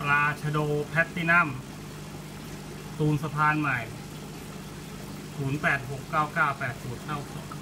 ราชโดแพลตตินัมตูนสะพานใหม่ 0869980992